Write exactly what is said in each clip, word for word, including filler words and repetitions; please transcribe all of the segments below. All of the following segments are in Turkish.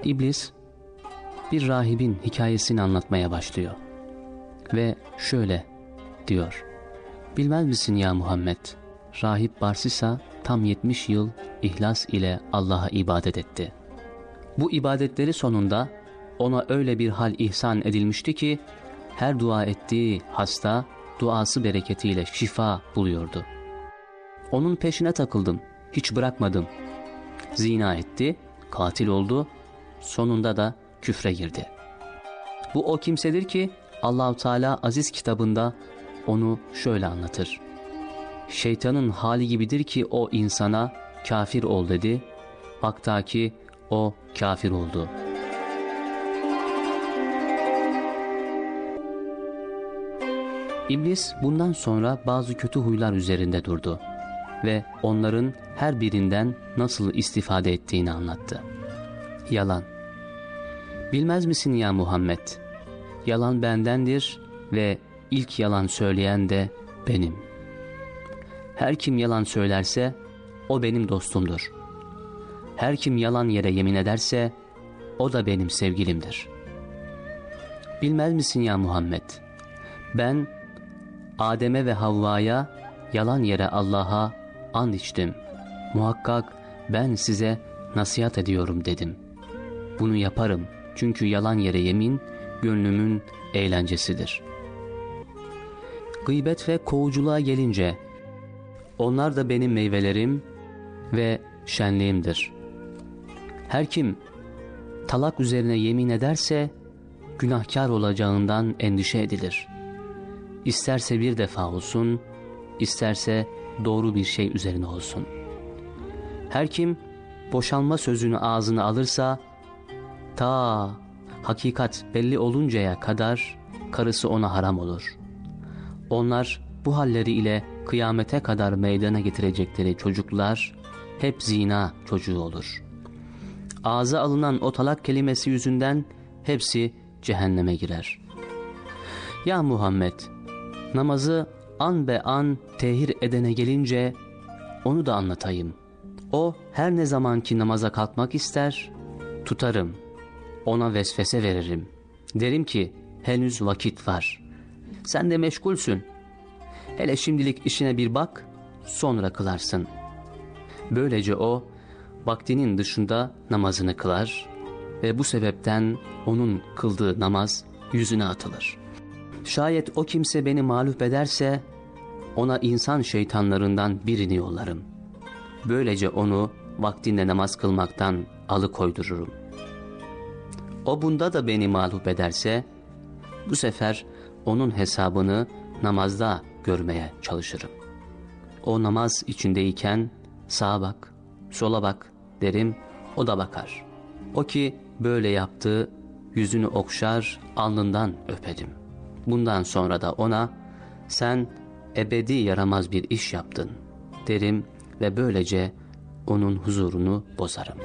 İblis bir rahibin hikayesini anlatmaya başlıyor. Ve şöyle diyor: bilmez misin ya Muhammed, rahip Barsisa tam yetmiş yıl ihlas ile Allah'a ibadet etti. Bu ibadetleri sonunda ona öyle bir hal ihsan edilmişti ki her dua ettiği hasta duası bereketiyle şifa buluyordu. Onun peşine takıldım, hiç bırakmadım. Zina etti, katil oldu, sonunda da küfre girdi. Bu o kimsedir ki Allah-u Teala aziz kitabında onu şöyle anlatır: şeytanın hali gibidir ki o insana kafir ol dedi, hatta ki o kafir oldu. İblis bundan sonra bazı kötü huylar üzerinde durdu ve onların her birinden nasıl istifade ettiğini anlattı. Yalan. Bilmez misin ya Muhammed? Yalan bendendir ve ilk yalan söyleyen de benim. Her kim yalan söylerse o benim dostumdur. Her kim yalan yere yemin ederse o da benim sevgilimdir. Bilmez misin ya Muhammed? Ben Adem'e ve Havva'ya yalan yere Allah'a and içtim. Muhakkak ben size nasihat ediyorum dedim. Bunu yaparım çünkü yalan yere yemin gönlümün eğlencesidir. Gıybet ve kovuculuğa gelince, onlar da benim meyvelerim ve şenliğimdir. Her kim talak üzerine yemin ederse günahkar olacağından endişe edilir. İsterse bir defa olsun, isterse doğru bir şey üzerine olsun. Her kim boşanma sözünü ağzına alırsa, ta hakikat belli oluncaya kadar karısı ona haram olur. Onlar bu halleri ile kıyamete kadar meydana getirecekleri çocuklar hep zina çocuğu olur. Ağza alınan o talak kelimesi yüzünden hepsi cehenneme girer. Ya Muhammed, namazı an be an tehir edene gelince onu da anlatayım. O her ne zaman ki namaza kalkmak ister, tutarım, ona vesvese veririm. Derim ki henüz vakit var. Sen de meşgulsün. Hele şimdilik işine bir bak, sonra kılarsın. Böylece o vaktinin dışında namazını kılar ve bu sebepten onun kıldığı namaz yüzüne atılır. Şayet o kimse beni mağlup ederse ona insan şeytanlarından birini yollarım. Böylece onu vaktinde namaz kılmaktan alıkoydururum. O bunda da beni mağlup ederse bu sefer onun hesabını namazda görmeye çalışırım. O namaz içindeyken sağa bak, sola bak derim, o da bakar. O ki böyle yaptı, yüzünü okşar, alnından öperim. Bundan sonra da ona sen ebedi yaramaz bir iş yaptın derim ve böylece onun huzurunu bozarım.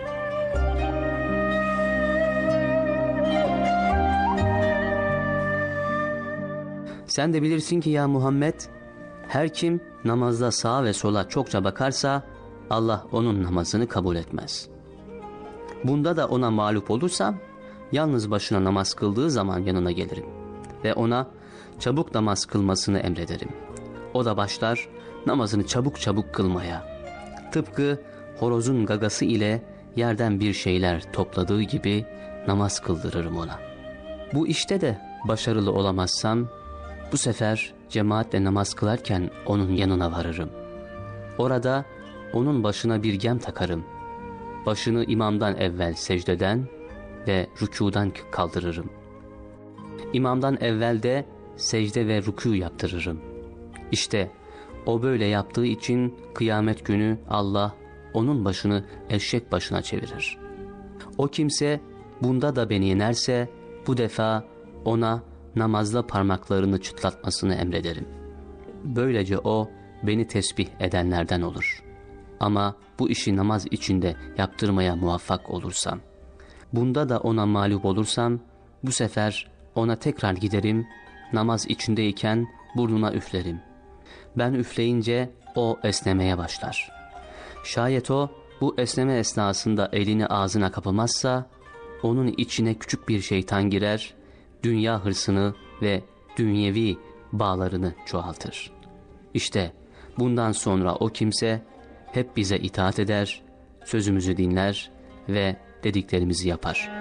Sen de bilirsin ki ya Muhammed, her kim namazda sağa ve sola çokça bakarsa Allah onun namazını kabul etmez. Bunda da ona mağlup olursam yalnız başına namaz kıldığı zaman yanına gelirim ve ona çabuk namaz kılmasını emrederim. O da başlar namazını çabuk çabuk kılmaya. Tıpkı horozun gagası ile yerden bir şeyler topladığı gibi namaz kıldırırım ona. Bu işte de başarılı olamazsam bu sefer cemaatle namaz kılarken onun yanına varırım. Orada onun başına bir gem takarım. Başını imamdan evvel secdeden ve rükûdan kaldırırım. İmamdan evvel de secde ve rükû yaptırırım. İşte o böyle yaptığı için kıyamet günü Allah onun başını eşek başına çevirir. O kimse bunda da beni yenerse bu defa ona namazda parmaklarını çıtlatmasını emrederim. Böylece o beni tesbih edenlerden olur. Ama bu işi namaz içinde yaptırmaya muvaffak olursam, bunda da ona mağlup olursam bu sefer ona tekrar giderim, namaz içindeyken burnuna üflerim. Ben üfleyince o esnemeye başlar. Şayet o bu esneme esnasında elini ağzına kapamazsa onun içine küçük bir şeytan girer, dünya hırsını ve dünyevi bağlarını çoğaltır. İşte bundan sonra o kimse hep bize itaat eder, sözümüzü dinler ve dediklerimizi yapar.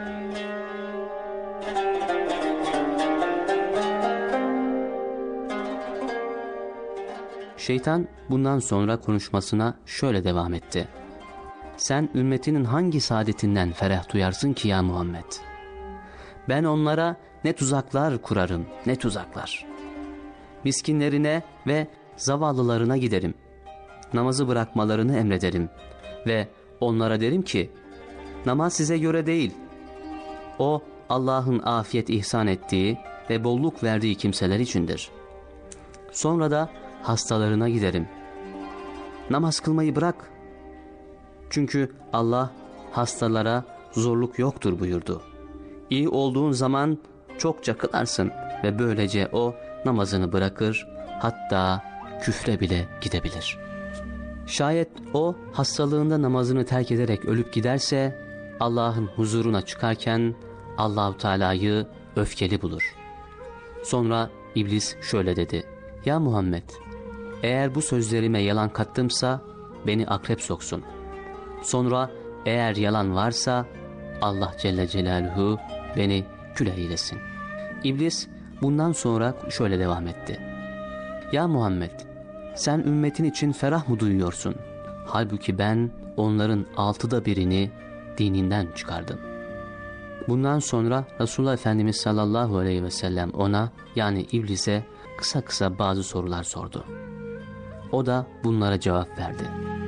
Şeytan bundan sonra konuşmasına şöyle devam etti. Sen ümmetinin hangi saadetinden ferah duyarsın ki ya Muhammed? Ben onlara ne tuzaklar kurarım, ne tuzaklar. Miskinlerine ve zavallılarına giderim. Namazı bırakmalarını emrederim. Ve onlara derim ki, namaz size göre değil. O Allah'ın afiyet ihsan ettiği ve bolluk verdiği kimseler içindir. Sonra da hastalarına giderim. Namaz kılmayı bırak. Çünkü Allah hastalara zorluk yoktur buyurdu. İyi olduğun zaman çokça kılarsın ve böylece o namazını bırakır, hatta küfre bile gidebilir. Şayet o hastalığında namazını terk ederek ölüp giderse Allah'ın huzuruna çıkarken Allah-u Teala'yı öfkeli bulur. Sonra iblis şöyle dedi: Ya Muhammed, eğer bu sözlerime yalan kattımsa beni akrep soksun. Sonra eğer yalan varsa Allah Celle Celaluhu beni küle eylesin. İblis bundan sonra şöyle devam etti. Ya Muhammed, sen ümmetin için ferah mı duyuyorsun? Halbuki ben onların altıda birini dininden çıkardım. Bundan sonra Resulullah Efendimiz sallallahu aleyhi ve sellem ona, yani iblise kısa kısa bazı sorular sordu. O da bunlara cevap verdi.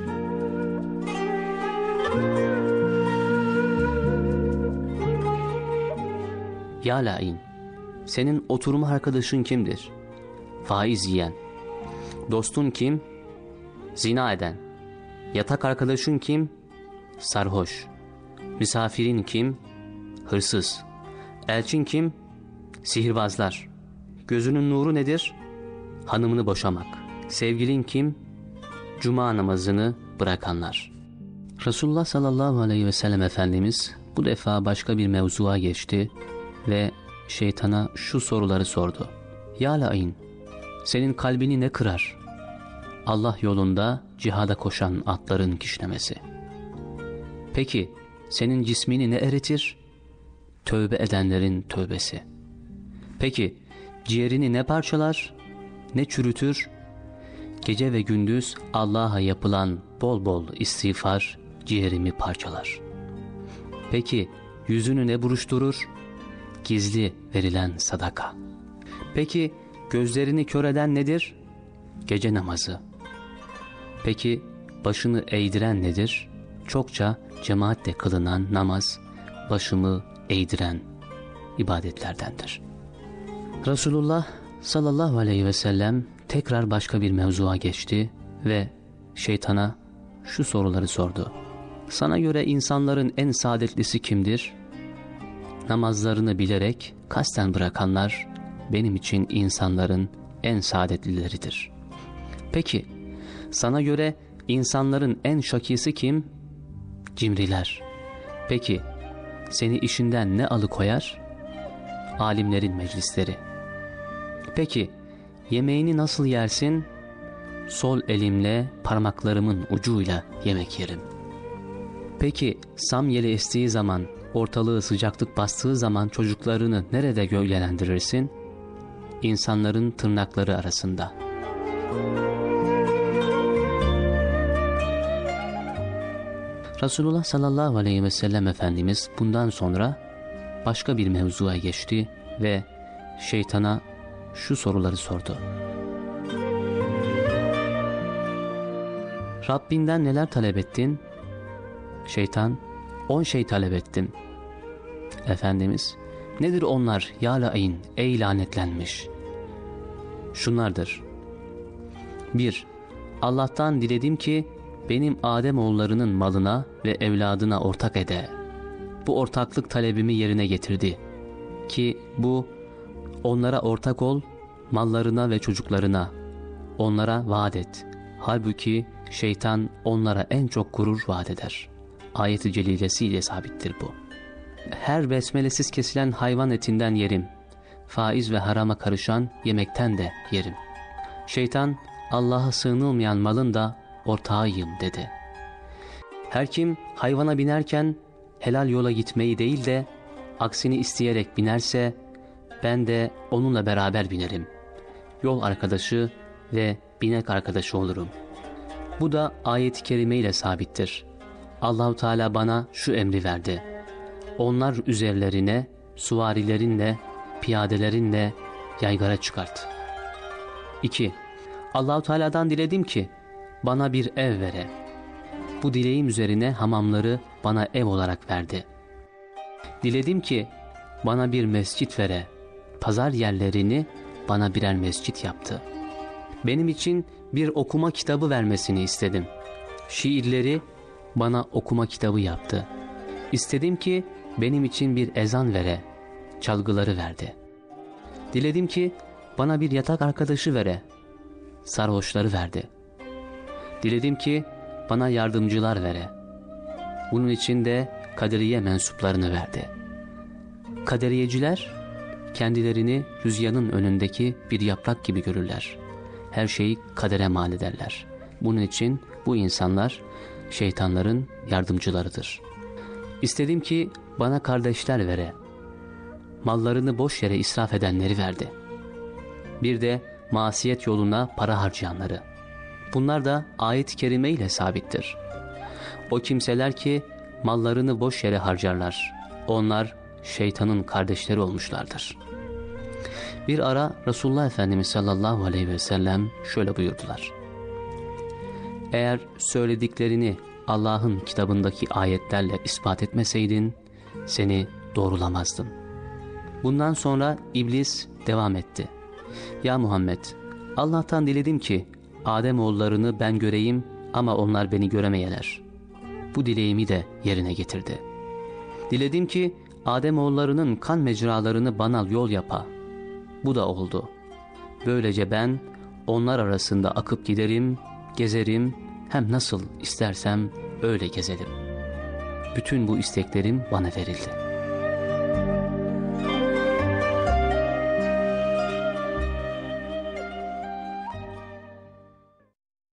Ya lain, senin oturma arkadaşın kimdir? Faiz yiyen. Dostun kim? Zina eden. Yatak arkadaşın kim? Sarhoş. Misafirin kim? Hırsız. Elçin kim? Sihirbazlar. Gözünün nuru nedir? Hanımını boşamak. Sevgilin kim? Cuma namazını bırakanlar. Resulullah sallallahu aleyhi ve sellem Efendimiz bu defa başka bir mevzuya geçti ve şeytana şu soruları sordu. Ya lain, senin kalbini ne kırar? Allah yolunda cihada koşan atların kişnemesi. Peki senin cismini ne eritir? Tövbe edenlerin tövbesi. Peki ciğerini ne parçalar, ne çürütür? Gece ve gündüz Allah'a yapılan bol bol istiğfar ciğerimi parçalar. Peki yüzünü ne buruşturur? Gizli verilen sadaka. Peki gözlerini kör eden nedir? Gece namazı. Peki başını eğdiren nedir? Çokça cemaatle kılınan namaz, başımı eğdiren ibadetlerdendir. Resulullah sallallahu aleyhi ve sellem tekrar başka bir mevzuya geçti ve şeytana şu soruları sordu. Sana göre insanların en saadetlisi kimdir? Namazlarını bilerek kasten bırakanlar benim için insanların en saadetlileridir. Peki sana göre insanların en şakisi kim? Cimriler. Peki seni işinden ne alıkoyar? Alimlerin meclisleri. Peki yemeğini nasıl yersin? Sol elimle parmaklarımın ucuyla yemek yerim. Peki samyeli estiği zaman, ortalığı sıcaklık bastığı zaman çocuklarını nerede gölgelendirirsin? İnsanların tırnakları arasında. Resulullah sallallahu aleyhi ve sellem Efendimiz bundan sonra başka bir mevzuya geçti ve şeytana şu soruları sordu. Rabbinden neler talep ettin? Şeytan, on şey talep ettim. Efendimiz, nedir onlar ya lain, ey lanetlenmiş? Şunlardır. bir. Allah'tan diledim ki benim Ademoğullarının malına ve evladına ortak ede. Bu ortaklık talebimi yerine getirdi. Ki bu, onlara ortak ol, mallarına ve çocuklarına. Onlara vaat et. Halbuki şeytan onlara en çok gurur vaat eder. Ayet-i celilesiyle sabittir bu. Her besmelesiz kesilen hayvan etinden yerim. Faiz ve harama karışan yemekten de yerim. Şeytan, Allah'a sığınılmayan malın da ortağıyım dedi. Her kim hayvana binerken helal yola gitmeyi değil de aksini isteyerek binerse ben de onunla beraber binerim. Yol arkadaşı ve binek arkadaşı olurum. Bu da ayet-i kerime ile sabittir. Allahu Teala bana şu emri verdi. Onlar üzerlerine suvarilerinle, piyadelerinle yaygara çıkart. iki. Allahu Teala'dan diledim ki bana bir ev vere. Bu dileğim üzerine hamamları bana ev olarak verdi. Diledim ki bana bir mescit vere. Pazar yerlerini bana birer mescit yaptı. Benim için bir okuma kitabı vermesini istedim. Şiirleri bana okuma kitabı yaptı. İstedim ki benim için bir ezan vere. Çalgıları verdi. Diledim ki bana bir yatak arkadaşı vere. Sarhoşları verdi. Diledim ki bana yardımcılar vere. Bunun için de kaderiye mensuplarını verdi. Kaderiyeciler kendilerini rüzgarın önündeki bir yaprak gibi görürler. Her şeyi kadere mal ederler. Bunun için bu insanlar şeytanların yardımcılarıdır. İstedim ki bana kardeşler vere. Mallarını boş yere israf edenleri verdi. Bir de masiyet yoluna para harcayanları. Bunlar da ayet-i kerime ile sabittir. O kimseler ki mallarını boş yere harcarlar. Onlar şeytanın kardeşleri olmuşlardır. Bir ara Resulullah Efendimiz sallallahu aleyhi ve sellem şöyle buyurdular. Eğer söylediklerini Allah'ın kitabındaki ayetlerle ispat etmeseydin seni doğrulamazdım. Bundan sonra iblis devam etti. Ya Muhammed, Allah'tan diledim ki Ademoğullarını ben göreyim ama onlar beni göremeyeler. Bu dileğimi de yerine getirdi. Diledim ki Ademoğullarının kan mecralarını bana yol yapa. Bu da oldu. Böylece ben onlar arasında akıp giderim, gezerim, hem nasıl istersem öyle gezerim. Bütün bu isteklerim bana verildi.